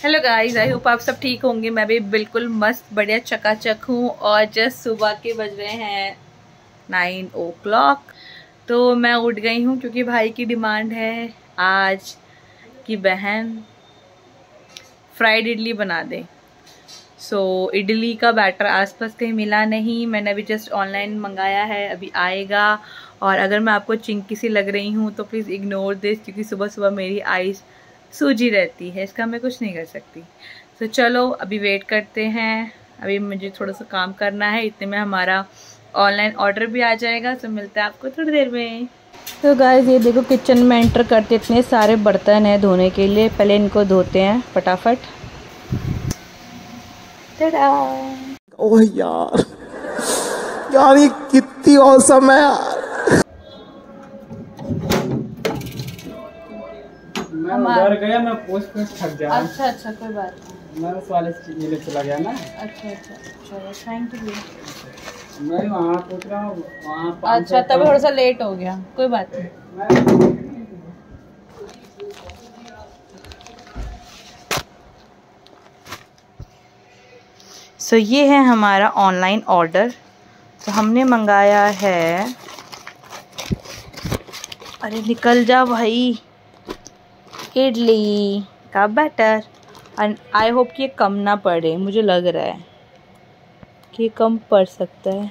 Hello guys, I hope आप सब ठीक होंगे। मैं भी बिल्कुल मस्त बढ़िया चकाचक हूँ और जस्ट सुबह के बज रहे हैं 9 o'clock। तो मैं उठ गई हूँ क्योंकि भाई की डिमांड है आज की बहन फ्राइड इडली बना दे। सो इडली का बैटर आसपास कहीं मिला नहीं, मैंने अभी जस्ट ऑनलाइन मंगाया है, अभी आएगा। और अगर मैं आपको चिंकी सी लग रही हूँ तो प्लीज़ इग्नोर दिस, क्योंकि सुबह सुबह मेरी आईज सूजी रहती है, इसका मैं कुछ नहीं कर सकती। तो चलो अभी वेट करते हैं, अभी मुझे थोड़ा सा काम करना है, इतने में हमारा ऑनलाइन ऑर्डर भी आ जाएगा। तो मिलते हैं आपको थोड़ी देर में। तो गाइस ये देखो, किचन में एंटर करते इतने सारे बर्तन हैं धोने के लिए, पहले इनको धोते हैं फटाफट। ओह यार यार ये कितनी औसम है यार। मैं उधर गया, मैं पोस्ट पे थक गया। अच्छा कोई बात नहीं, मैं उस वाले मेले चला गया ना। अच्छा चलो थैंक यू। मैं वहाँ पूछ रहा हूँ वहाँ। अच्छा तब थोड़ा सा लेट हो गया, कोई बात नहीं। सो ये है हमारा ऑनलाइन ऑर्डर। तो हमने मंगाया है, अरे निकल जा भाई, इडली का बैटर। एंड आई होप कि ये कम ना पड़े, मुझे लग रहा है कि कम पड़ सकता है।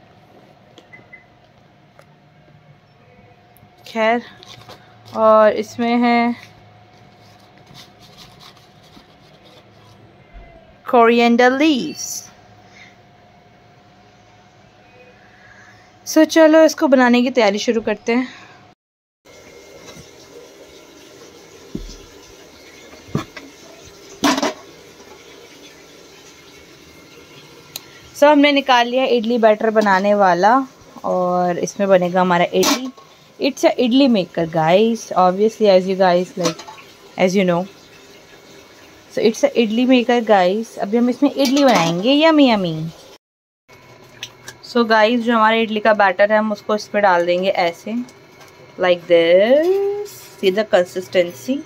खैर, और इसमें है कोरिएंडर लीव्स। सो चलो इसको बनाने की तैयारी शुरू करते हैं। हमने निकाल लिया इडली बैटर बनाने वाला, और इसमें बनेगा हमारा idli. It's a idli maker guys, obviously as you know. So it's a idli maker guys. अभी हम इसमें इडली बनाएंगे, यमी यमी। सो गाइस जो हमारा इडली का बैटर है हम उसको इसमें डाल देंगे ऐसे, like this. See the consistency.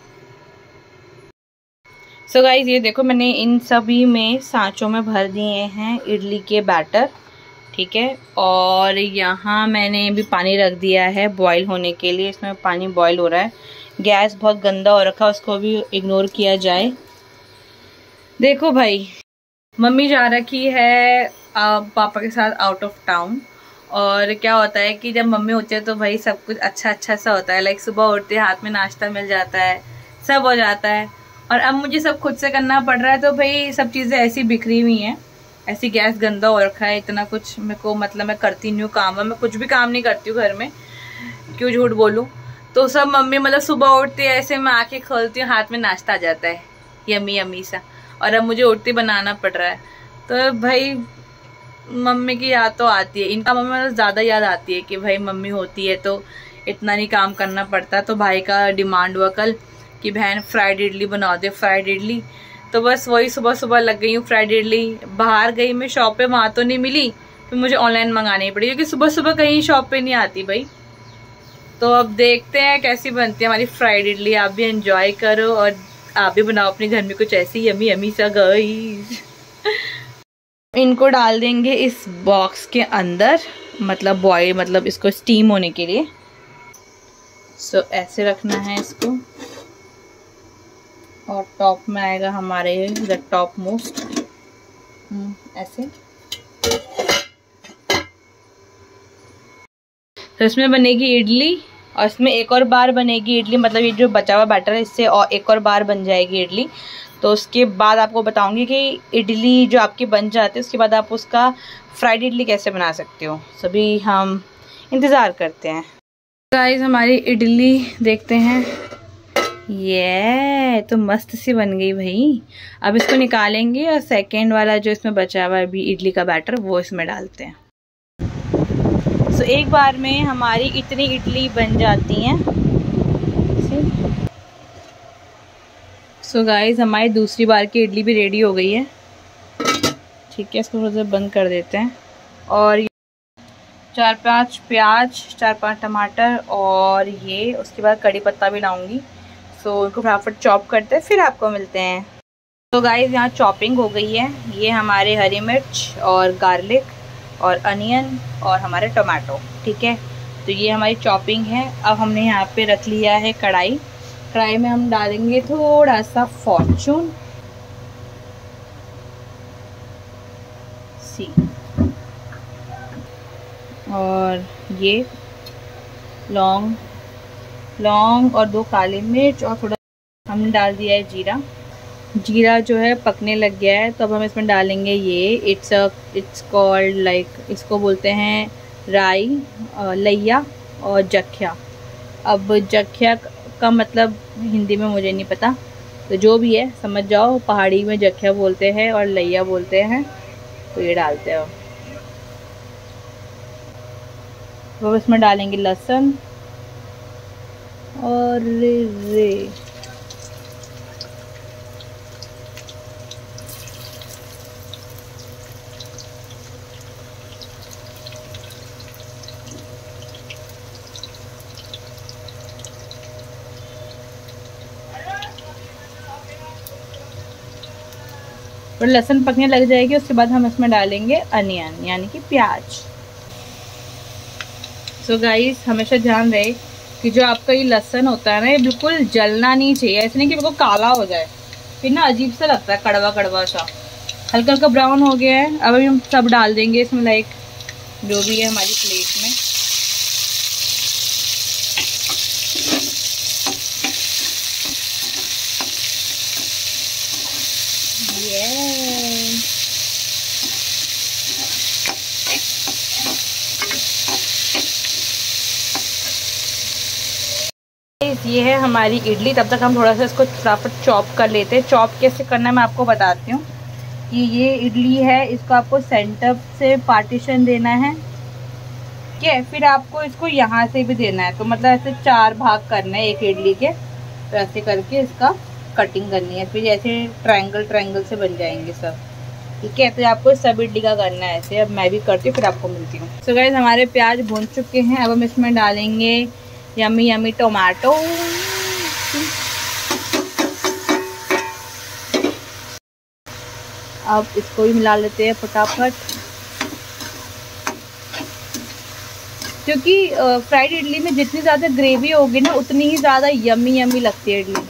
So guys ये देखो, मैंने इन सभी में सांचों में भर दिए हैं इडली के बैटर, ठीक है। और यहाँ मैंने भी पानी रख दिया है बॉईल होने के लिए, इसमें पानी बॉईल हो रहा है। गैस बहुत गंदा हो रखा है, उसको भी इग्नोर किया जाए। देखो भाई, मम्मी जा रखी है पापा के साथ आउट ऑफ टाउन। और क्या होता है कि जब मम्मी होती है तो भाई सब कुछ अच्छा सा होता है। लाइक सुबह उठते हाथ में नाश्ता मिल जाता है, सब हो जाता है। और अब मुझे सब खुद से करना पड़ रहा है, तो भाई सब चीज़ें ऐसी बिखरी हुई हैं, ऐसी गैस गंदा हो रखा है, इतना कुछ मेरे को मतलब मैं करती नहीं हूँ काम। मैं कुछ भी काम नहीं करती हूँ घर में, क्यों झूठ बोलूँ। तो सब मम्मी मतलब सुबह उठती है ऐसे, मैं आंखें खोलती हूँ हाथ में नाश्ता आ जाता है यमी यमी सा। और अब मुझे उठती बनाना पड़ रहा है। तो भाई मम्मी की याद तो आती है, इनका मम्मी मतलब ज़्यादा याद आती है कि भाई मम्मी होती है तो इतना नहीं काम करना पड़ता। तो भाई का डिमांड हुआ कल कि बहन फ्राइड इडली बना दे, फ्राइड इडली। तो बस वही सुबह सुबह लग गई हूँ फ्राइड इडली। बाहर गई मैं शॉप पे, वहाँ तो नहीं मिली, तो मुझे ऑनलाइन मंगानी पड़ी, क्योंकि सुबह सुबह कहीं शॉप पे नहीं आती भाई। तो अब देखते हैं कैसी बनती है हमारी फ्राइड इडली। आप भी एंजॉय करो और आप भी बनाओ अपने घर में कुछ ऐसी यमी यमी सा गाइस। इनको डाल देंगे इस बॉक्स के अंदर, मतलब बॉयल, मतलब इसको स्टीम होने के लिए। सो ऐसे रखना है इसको, और टॉप में आएगा हमारे द टॉप मोस्ट ऐसे। तो इसमें बनेगी इडली, और इसमें एक और बार बनेगी इडली, मतलब ये जो बचा हुआ बैटर है इससे और एक और बार बन जाएगी इडली। तो उसके बाद आपको बताऊंगी कि इडली जो आपकी बन जाती है उसके बाद आप उसका फ्राइड इडली कैसे बना सकते हो। सभी हम इंतज़ार करते हैं। गाइस हमारी इडली देखते हैं, ये तो मस्त सी बन गई भाई। अब इसको निकालेंगे और सेकेंड वाला जो इसमें बचा हुआ है अभी इडली का बैटर, वो इसमें डालते हैं। सो एक बार में हमारी इतनी इडली बन जाती हैं। सो गाइस हमारी दूसरी बार की इडली भी रेडी हो गई है, ठीक है। इसको थोड़ा सा बंद कर देते हैं। और 4-5 प्याज, 4-5 टमाटर, और ये उसके बाद कड़ी पत्ता भी लाऊंगी। सो इनको फटाफट चॉप करते हैं, फिर आपको मिलते हैं। तो गाइस यहाँ चॉपिंग हो गई है। ये हमारे हरी मिर्च और गार्लिक और अनियन और हमारे टमाटो, ठीक है। तो ये हमारी चॉपिंग है। अब हमने यहाँ पे रख लिया है कढ़ाई। कढ़ाई में हम डालेंगे थोड़ा सा फॉर्चून सी और ये लौंग और 2 काली मिर्च और थोड़ा हमने डाल दिया है जीरा। जीरा जो है पकने लग गया है, तो अब हम इसमें डालेंगे ये इट्स कॉल्ड लाइक, इसको बोलते हैं राई, लैया और जख्या। अब जख्या का मतलब हिंदी में मुझे नहीं पता, तो जो भी है समझ जाओ, पहाड़ी में जख्या बोलते हैं और लैया बोलते हैं। तो ये डालते हैं। अब इसमें डालेंगे लहसुन और लहसुन पकने लग जाएगी। उसके बाद हम इसमें डालेंगे अनियन यानी कि प्याज। सो गाइस, हमेशा ध्यान रहे कि जो आपका ये लहसुन होता है ना, ये बिल्कुल जलना नहीं चाहिए। ऐसे नहीं कि बिल्कुल काला हो जाए, फिर ना अजीब सा लगता है, कड़वा कड़वा सा। हल्का हल्का ब्राउन हो गया है। अब हम सब डाल देंगे इसमें, लाइक जो भी है हमारी प्लेट में। ये है हमारी इडली। तब तक हम थोड़ा सा इसको फटाफट चॉप कर लेते हैं। चॉप कैसे करना है मैं आपको बताती हूँ। कि ये इडली है, इसको आपको सेंटर से पार्टीशन देना है, ठीक है। फिर आपको इसको यहाँ से भी देना है, तो मतलब ऐसे 4 भाग करना है एक इडली के। तो ऐसे करके इसका कटिंग करनी है, फिर ऐसे ट्रायंगल से बन जाएंगे सब, ठीक है। तो आपको सब इडली का करना है ऐसे। अब मैं भी करती हूँ, फिर आपको मिलती हूँ। सो गाइस, हमारे प्याज भून चुके हैं। अब हम इसमें डालेंगे यमी यमी टोमेटो। अब इसको भी मिला लेते हैं फटाफट, क्योंकि फ्राइड इडली में जितनी ज़्यादा ग्रेवी होगी ना, उतनी ही ज़्यादा यमी यमी लगती है इडली।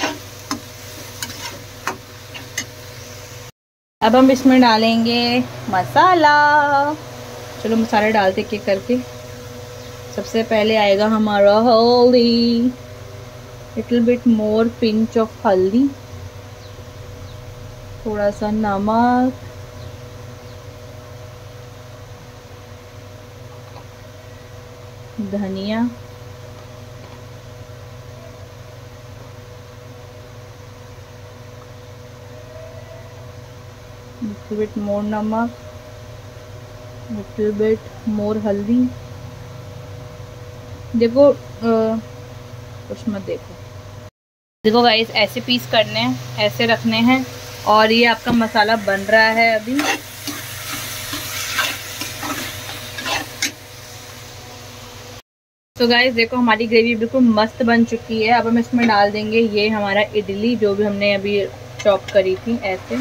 अब हम इसमें डालेंगे मसाला। चलो मसाले डालते एक एक करके। सबसे पहले आएगा हमारा हल्दी, little bit more pinch of haldi, थोड़ा सा नमक, धनिया, लिटिल बिट मोर नमक, लिटिल बिट मोर हल्दी। देखो कुछ मत देखो गाइस, ऐसे पीस करने हैं, ऐसे रखने हैं। और ये आपका मसाला बन रहा है अभी। तो गाइस देखो, हमारी ग्रेवी बिल्कुल मस्त बन चुकी है। अब हम इसमें डाल देंगे ये हमारा इडली, जो भी हमने अभी चॉप करी थी, ऐसे।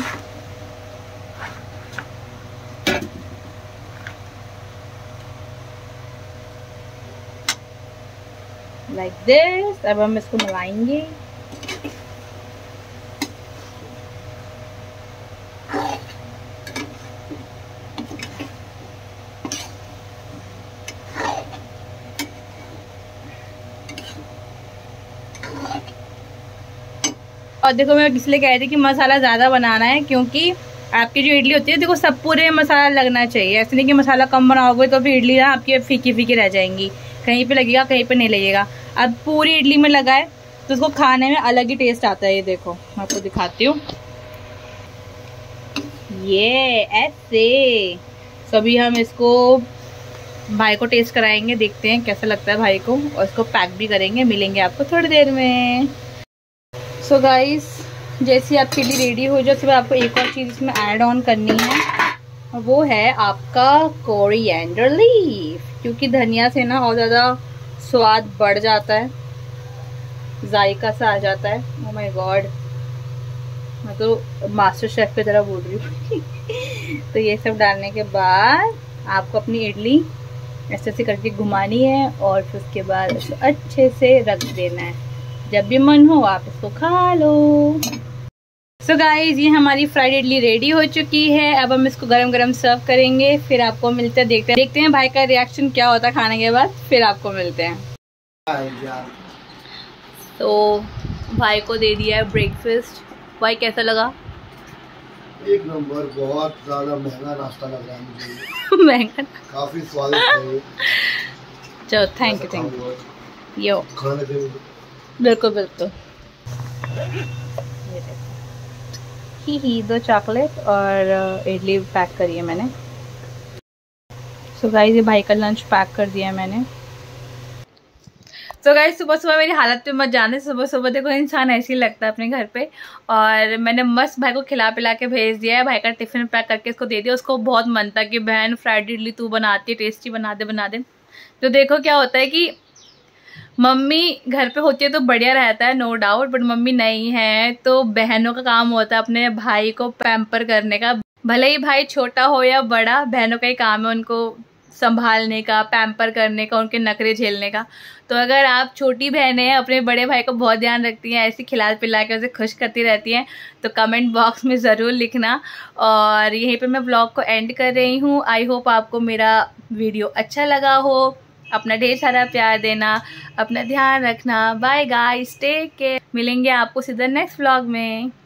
Like this. अब हम इसको मिलाएंगे। और देखो, मैं इसलिए कह रही थी कि मसाला ज़्यादा बनाना है, क्योंकि आपकी जो इडली होती है, देखो सब पूरे मसाला लगना चाहिए। ऐसे नहीं कि मसाला कम बनाओगे तो फिर इडली ना आपकी फीकी फीकी रह जाएंगी, कहीं पे लगेगा कहीं पे नहीं लगेगा। अब पूरी इडली में लगा है तो उसको खाने में अलग ही टेस्ट आता है। ये देखो, मैं आपको दिखाती हूँ, ये ऐसे। सभी हम इसको भाई को टेस्ट कराएंगे, देखते हैं कैसा लगता है भाई को, और इसको पैक भी करेंगे। मिलेंगे आपको थोड़ी देर में। सो गाइस, जैसे आपके लिए रेडी हो जाए, तो आपको एक और चीज़ इसमें ऐड ऑन करनी है, और वो है आपका कोरिएंडर लीफ। क्योंकि धनिया से ना और ज़्यादा स्वाद बढ़ जाता है, जायका सा आ जाता है। ओह माय गॉड, मैं तो मास्टर शेफ की तरह बोल रही हूँ। तो ये सब डालने के बाद आपको अपनी इडली ऐसे ऐसे करके घुमानी है और फिर उसके बाद इसको अच्छे से रख देना है। जब भी मन हो आप इसको खा लो। सो गाइस, ये हमारी फ्राइड इडली रेडी हो चुकी है। अब हम इसको गरम गरम सर्व करेंगे, फिर आपको मिलते हैं। देखते हैं भाई का रिएक्शन क्या होता है खाने के बाद, फिर आपको मिलते हैं। तो भाई को दे दिया है ब्रेकफास्ट। भाई कैसा लगा? एक नंबर, बहुत ज्यादा महंगा नाश्ता लग रहा है मुझे। महंगा, काफी स्वादिष्ट है। चलो थैंक यू। यो खाने के बिल्कुल बिल्कुल। ही 2 चॉकलेट और इडली पैक करी है मैंने। सो गाइस, ये भाई का लंच पैक कर दिया है मैंने। तो गाइस, सुबह सुबह मेरी हालत पे मत जाने। सुबह सुबह देखो इंसान ऐसे ही लगता है अपने घर पे। और मैंने मस्त भाई को खिला पिला के भेज दिया है। भाई का टिफिन पैक करके इसको दे दिया। उसको बहुत मन था कि बहन फ्राइड इडली तू बनाती है, टेस्टी बना दे। तो देखो क्या होता है कि मम्मी घर पे होती है तो बढ़िया रहता है, नो डाउट। बट मम्मी नहीं है तो बहनों का काम होता है अपने भाई को पैम्पर करने का। भले ही भाई छोटा हो या बड़ा, बहनों का ही काम है उनको संभालने का, पैम्पर करने का, उनके नखरे झेलने का। तो अगर आप छोटी बहनें हैं, अपने बड़े भाई को बहुत ध्यान रखती हैं, ऐसे खिला पिला के उसे खुश करती रहती हैं, तो कमेंट बॉक्स में ज़रूर लिखना। और यहीं पे मैं व्लॉग को एंड कर रही हूँ। आई होप आपको मेरा वीडियो अच्छा लगा हो। अपना ढेर सारा प्यार देना, अपना ध्यान रखना। Bye guys, take care. मिलेंगे आपको सीधा नेक्स्ट व्लॉग में।